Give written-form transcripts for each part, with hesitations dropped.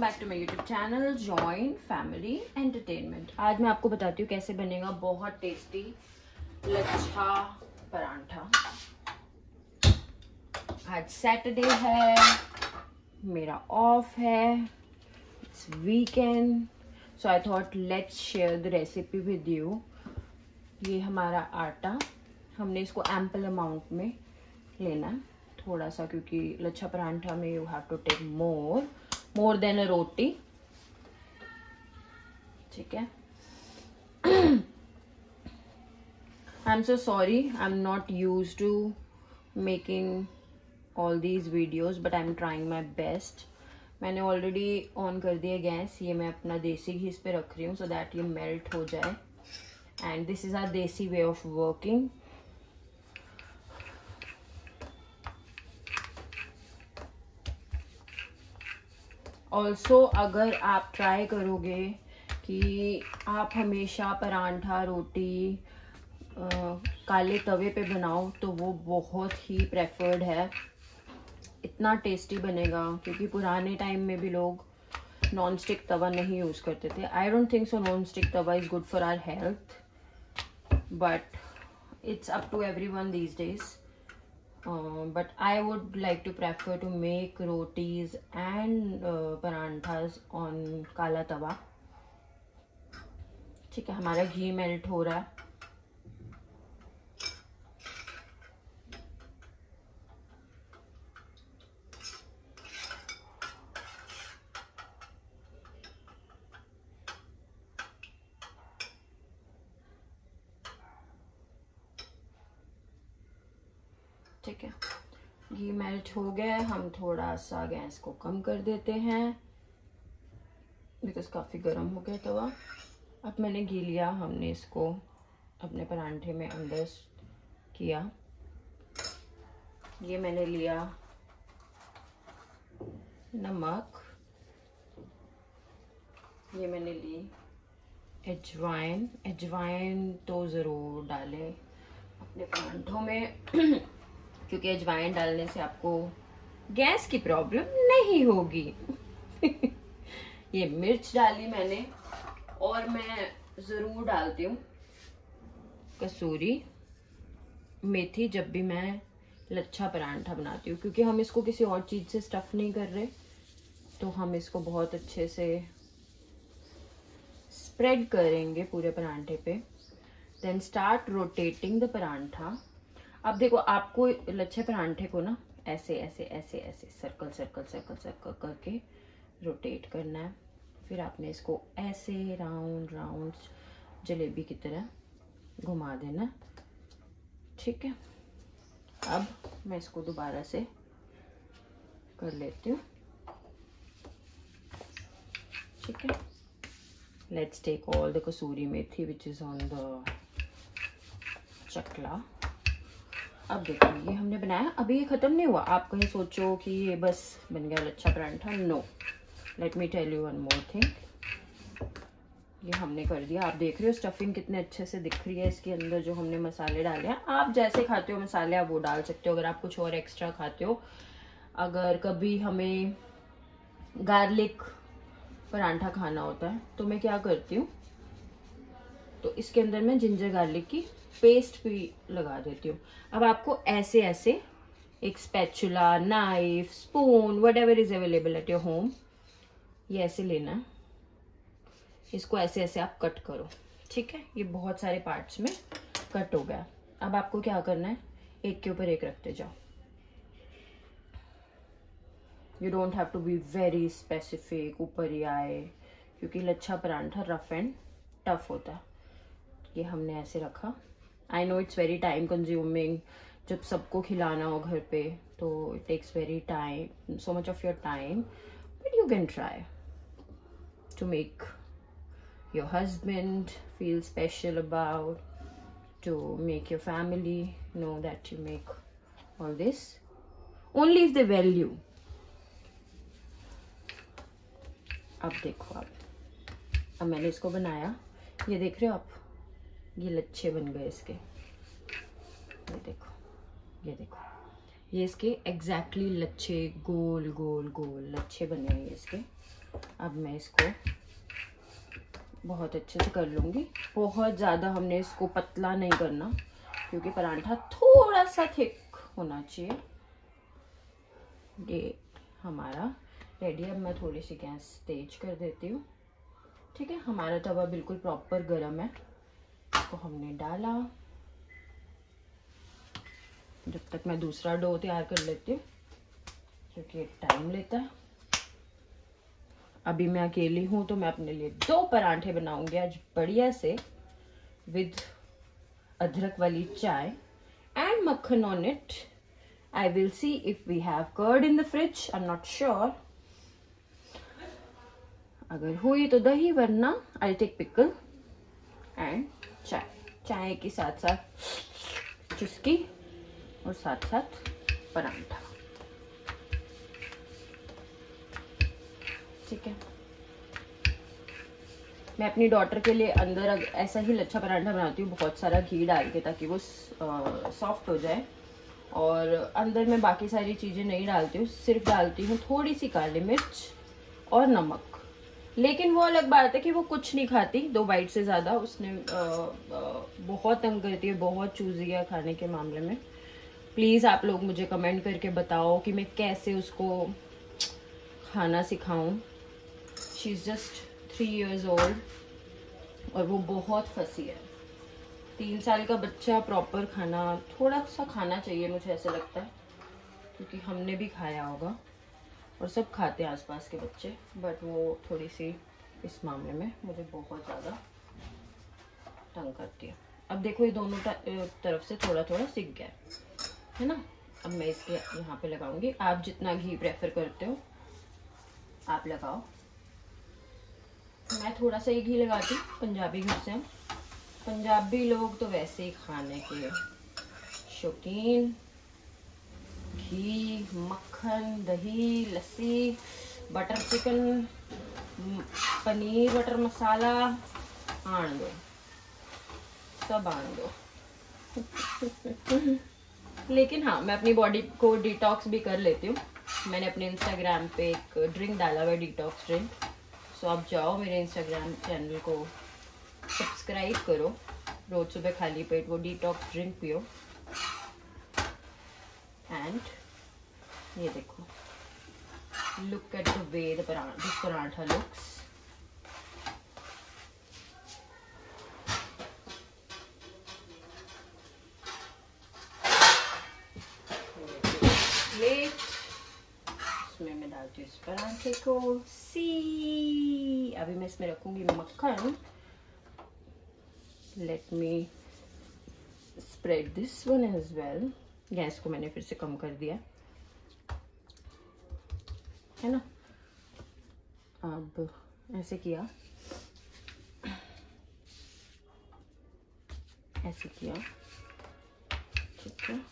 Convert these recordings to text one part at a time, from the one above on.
Back to my YouTube channel join family entertainment. आज मैं आपको बताती हूँ कैसे बनेगा बहुत टेस्टी लच्छा परांठा। आज सैटरडे है, मेरा ऑफ है, it's weekend, so I thought let's share the recipe with you. ये हमारा आटा, हमने इसको एम्पल अमाउंट में लेना है थोड़ा सा, क्योंकि लच्छा परांठा में you have to take more than a roti. ठीक है। I am so sorry, I am not used to making all these videos, but I am trying my best. मैंने ऑलरेडी ऑन कर दिया गैस। ये मैं अपना देसी घी इस पे रख रही हूँ सो दैट ये मेल्ट हो जाए। एंड दिस इज आवर देसी वे ऑफ वर्किंग। ऑल्सो अगर आप ट्राई करोगे कि आप हमेशा परांठा रोटी काले तवे पे बनाओ तो वो बहुत ही प्रेफर्ड है, इतना टेस्टी बनेगा। क्योंकि पुराने टाइम में भी लोग नॉन स्टिक तवा नहीं यूज करते थे। I don't think so non stick tawa is good for our health, but it's up to everyone these days. But I would like to prefer to make rotis and paranthas on काला तवा. ठीक है, हमारा घी melt हो रहा है. ठीक है, घी melt हो गया. हम थोड़ा सा गैस को कम कर देते हैं बिकॉज काफ़ी गर्म हो गया तवा. अब मैंने घी लिया, हमने इसको अपने परांठे में अंदर किया. ये मैंने लिया नमक, ये मैंने ली अजवाइन. अजवाइन तो ज़रूर डालें अपने परांठों में क्योंकि अजवाइन डालने से आपको गैस की प्रॉब्लम नहीं होगी. ये मिर्च डाली मैंने, और मैं ज़रूर डालती हूँ कसूरी मेथी जब भी मैं लच्छा परांठा बनाती हूँ, क्योंकि हम इसको किसी और चीज़ से स्टफ़ नहीं कर रहे, तो हम इसको बहुत अच्छे से स्प्रेड करेंगे पूरे परांठे पे. Then start rotating the paratha. अब देखो, आपको लच्छे परांठे को ना ऐसे ऐसे ऐसे ऐसे सर्कल सर्कल सर्कल सर्कल करके रोटेट करना है. फिर आपने इसको ऐसे राउंड राउंड जलेबी की तरह घुमा देना. ठीक है, अब मैं इसको दोबारा से कर लेती हूँ. ठीक है, let's take all the kasuri methi which is on the chakla. अब देखो, ये हमने बनाया. अभी ये खत्म नहीं हुआ. आप कहीं सोचो कि ये बस बन गया lachha paratha. No, let me tell you one more thing. ये हमने कर दिया. आप देख रहे हो स्टफिंग कितने अच्छे से दिख रही है इसके अंदर, जो हमने मसाले डाले हैं. आप जैसे खाते हो मसाले आप वो डाल सकते हो, अगर आप कुछ और एक्स्ट्रा खाते हो. अगर कभी हमें गार्लिक परांठा खाना होता है तो मैं क्या करती हूँ, तो इसके अंदर मैं जिंजर गार्लिक की पेस्ट भी लगा देती हूँ. अब आपको ऐसे ऐसे एक spatula, knife, spoon, whatever is available at your home, ये ऐसे लेना है. इसको ऐसे ऐसे आप कट करो. ठीक है, ये बहुत सारे पार्ट्स में कट हो गया. अब आपको क्या करना है, एक के ऊपर एक रखते जाओ. You don't have to be very specific, ऊपर ही आए, क्योंकि lachha paratha rough and tough होता है. ये हमने ऐसे रखा. I know it's very time consuming. जब सबको खिलाना हो घर पे तो it takes very time, so much of your time, but you can try to make your husband feel special about, to make your family know that you make all this only if they value. अब देखो, अब मैंने इसको बनाया. ये देख रहे हो आप, ये लच्छे बन गए इसके. ये देखो, ये देखो, ये इसके एग्जैक्टली लच्छे, गोल गोल गोल लच्छे बने हैं इसके. अब मैं इसको बहुत अच्छे से कर लूँगी। बहुत ज़्यादा हमने इसको पतला नहीं करना क्योंकि परांठा थोड़ा सा थिक होना चाहिए। ये हमारा रेडी। अब मैं थोड़ी सी गैस तेज कर देती हूँ। ठीक है, हमारा तवा बिल्कुल प्रॉपर गरम है। इसको हमने डाला। जब तक मैं दूसरा डो तैयार कर लेती हूँ क्योंकि टाइम लेता है। अभी मैं अकेली हूँ तो मैं अपने लिए 2 परांठे बनाऊंगी आज बढ़िया से, विद अदरक वाली चाय and makhan on it. I will see if we have curd in the fridge, I am not sure. अगर हुई तो दही, वरना आई टेक पिकल एंड चाय। चाय के साथ साथ चुस्की और साथ साथ परांठा। ठीक है, मैं अपनी डॉटर के लिए अंदर ऐसा ही लच्छा परांठा बनाती हूँ, बहुत सारा घी डाल के, ताकि वो सॉफ्ट हो जाए। और अंदर मैं बाकी सारी चीज़ें नहीं डालती हूँ, सिर्फ डालती हूँ थोड़ी सी काली मिर्च और नमक। लेकिन वो अलग बात है कि वो कुछ नहीं खाती 2 बाइट से ज़्यादा। उसने बहुत तंग करती है, बहुत चूज़ी है खाने के मामले में। प्लीज़ आप लोग मुझे कमेंट करके बताओ कि मैं कैसे उसको खाना सिखाऊं। She is just 3 years old और वो बहुत फंसी है। 3 साल का बच्चा प्रॉपर खाना थोड़ा सा खाना चाहिए, मुझे ऐसा लगता है, क्योंकि हमने भी खाया होगा और सब खाते हैं आसपास के बच्चे। बट वो थोड़ी सी इस मामले में मुझे बहुत ज़्यादा तंग करती है। अब देखो ये दोनों तरफ से थोड़ा थोड़ा सीख गया है ना। अब मैं इसके यहाँ पे लगाऊंगी। आप जितना घी प्रेफर करते हो आप लगाओ। मैं थोड़ा सा ही घी लगाती हूँ, पंजाबी घर से हम। पंजाबी लोग तो वैसे ही खाने के शौकीन। घी, मक्खन, दही, लस्सी, butter chicken, paneer butter masala, आन दो, सब आन दो। लेकिन हाँ, मैं अपनी बॉडी को डिटॉक्स भी कर लेती हूँ। मैंने अपने इंस्टाग्राम पे एक ड्रिंक डाला हुआ है, डिटॉक्स ड्रिंक। सो आप जाओ मेरे इंस्टाग्राम चैनल को सब्सक्राइब करो। रोज सुबह खाली पेट वो डिटॉक्स ड्रिंक पियो। एंड ये देखो, look at the way this paratha looks. इसमें मैं डालती हूँ इस पराठे को। अभी मैं इसमें रखूंगी मक्खन। Let me spread this one as well. Gas को मैंने फिर से कम कर दिया है ना। अब ऐसे किया, ऐसे किया, ठीक है।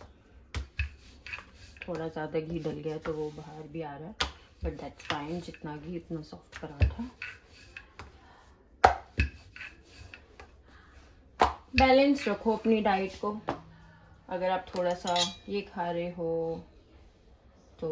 थोड़ा ज़्यादा घी डल गया तो वो बाहर भी आ रहा है, बट दैट्स फाइन। जितना घी उतना सॉफ्ट पराठा। बैलेंस रखो अपनी डाइट को। अगर आप थोड़ा सा ये खा रहे हो तो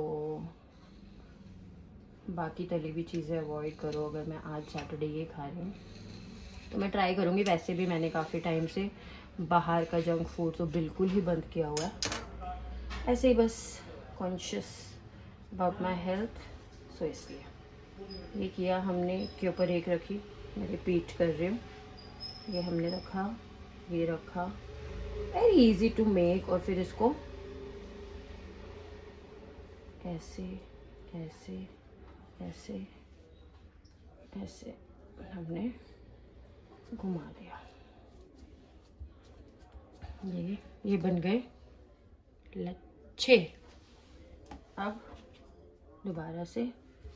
बाकी तली हुई चीज़ें अवॉइड करो। अगर मैं आज सैटरडे ये खा रही हूँ तो मैं ट्राई करूँगी। वैसे भी मैंने काफ़ी टाइम से बाहर का जंक फूड तो बिल्कुल ही बंद किया हुआ है, ऐसे ही बस conscious about my health. So इसलिए ये किया हमने। के ऊपर एक रखी, मैं रिपीट कर रही हूँ। ये हमने रखा, ये रखा, वेरी इजी टू मेक। और फिर इसको ऐसे ऐसे ऐसे ऐसे हमने घुमा दिया। ये बन गए लच्छे। अब दोबारा से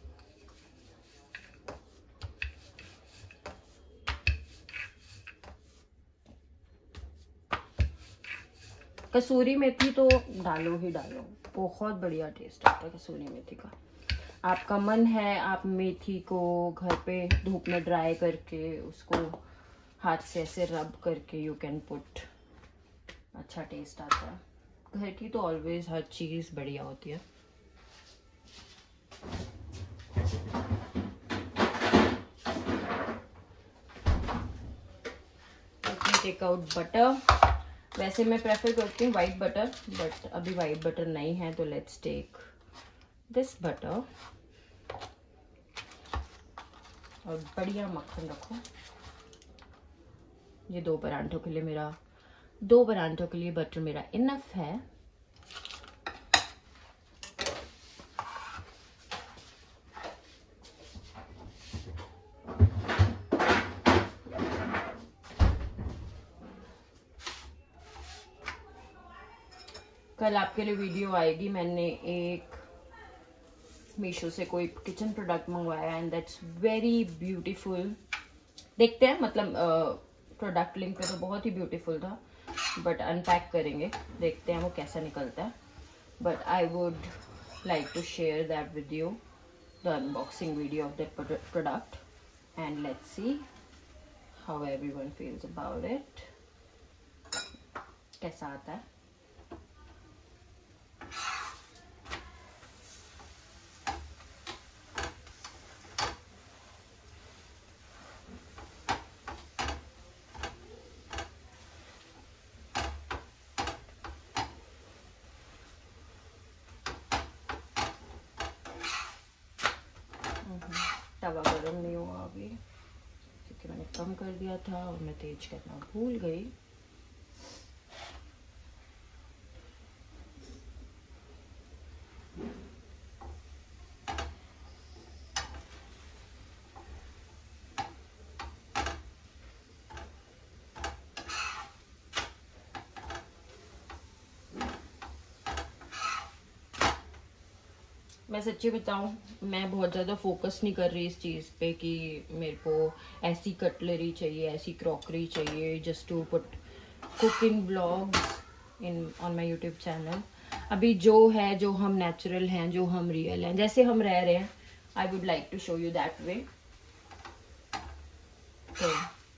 कसूरी मेथी तो डालो ही डालो, बहुत बढ़िया टेस्ट आता है कसूरी मेथी का। आपका मन है आप मेथी को घर पे धूप में ड्राई करके उसको हाथ से ऐसे रब करके यू कैन पुट, अच्छा टेस्ट आता है। घर की तो ऑलवेज हर चीज़ बढ़िया होती है। Take out butter. वैसे मैं प्रेफर करती हूँ वाइट बटर, बट अभी वाइट बटर नहीं है, तो लेट्स टेक दिस बटर। और बढ़िया मक्खन रखो। ये 2 परांठों के लिए बटर मेरा इनफ है। कल आपके लिए वीडियो आएगी, मैंने एक मीशो से कोई किचन प्रोडक्ट मंगवाया एंड दैट्स वेरी ब्यूटीफुल। देखते हैं, मतलब प्रोडक्ट लिंक पे तो बहुत ही ब्यूटीफुल था, बट अनपैक करेंगे, देखते हैं वो कैसा निकलता है। But I would like to share that with you, the unboxing video of that product, and let's see how everyone feels about it, कैसा आता है। तवा गरम नहीं हुआ अभी, क्योंकि मैंने कम कर दिया था और मैं तेज करना भूल गई। मैं सच्ची बताऊं, मैं बहुत ज़्यादा फोकस नहीं कर रही इस चीज़ पे कि मेरे को ऐसी कटलरी चाहिए, ऐसी क्रॉकरी चाहिए, just to put cooking vlogs in on my YouTube channel. अभी जो है, जो हम नेचुरल हैं, जो हम रियल हैं, जैसे हम रह रहे हैं, I would like to show you that way. तो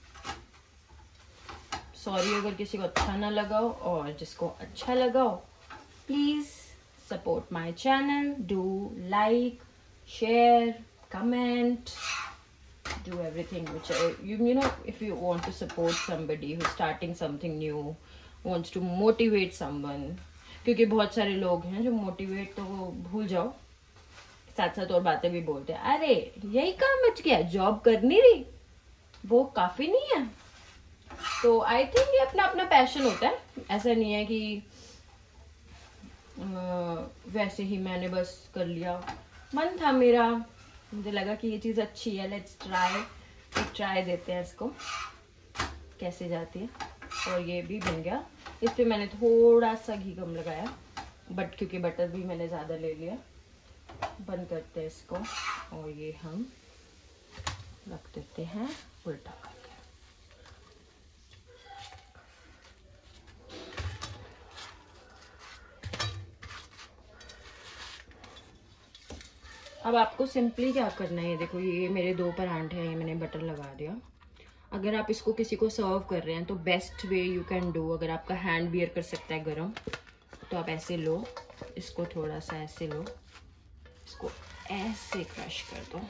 सॉरी अगर किसी को अच्छा ना लगा हो, और जिसको अच्छा लगा हो, please support my channel, do like, share, comment, do everything which you know, if you want to support somebody who's starting something new, wants to motivate someone, क्योंकि बहुत सारे लोग हैं जो मोटिवेट तो वो भूल जाओ, साथ साथ और बातें भी बोलते हैं, अरे यही काम बच गया, जॉब करनी रही, वो काफी नहीं है। तो आई थिंक ये अपना अपना पैशन होता है, ऐसा नहीं है कि वैसे ही मैंने बस कर लिया, मन था मेरा, मुझे लगा कि ये चीज अच्छी है, लेट्स ट्राई देते हैं इसको कैसे जाती है। और ये भी बन गया। इस पे मैंने थोड़ा सा घी कम लगाया, बट क्योंकि बटर भी मैंने ज्यादा ले लिया। बंद करते हैं इसको, और ये हम रख देते हैं उल्टा करके। अब आपको सिंपली क्या करना है, देखो ये मेरे 2 परांठे हैं, ये मैंने बटर लगा दिया। अगर आप इसको किसी को सर्व कर रहे हैं तो best way you can do, अगर आपका हैंड बियर कर सकता है गरम, तो आप ऐसे लो, इसको थोड़ा सा ऐसे लो, इसको ऐसे क्रश कर दो,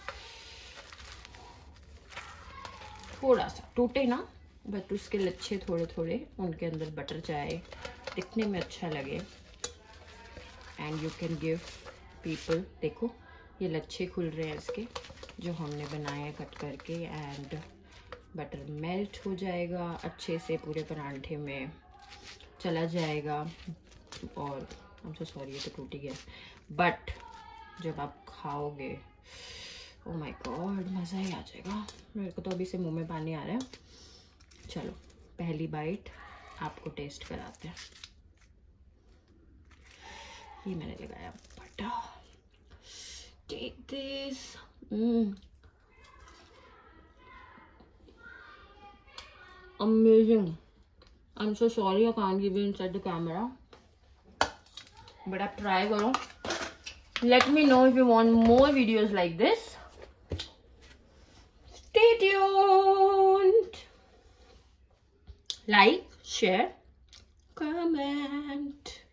थोड़ा सा टूटे ना, बट उसके लच्छे थोड़े थोड़े उनके अंदर बटर जाए, दिखने में अच्छा लगे, and you can give people. देखो ये लच्छे खुल रहे हैं इसके, जो हमने बनाए हैं कट करके, एंड बटर मेल्ट हो जाएगा अच्छे से, पूरे परांठे में चला जाएगा। और आई एम सो सॉरी, ये तो टूट गया, बट जब आप खाओगे, ओह माय गॉड, मज़ा ही आ जाएगा। मेरे को तो अभी से मुंह में पानी आ रहा है। चलो पहली बाइट आपको टेस्ट कराते हैं। ये मैंने लगाया butter, take this. Amazing. I'm so sorry I can't give you inside the camera, but आप try करो। Let me know if you want more videos like this. Stay tuned. Like, share, comment.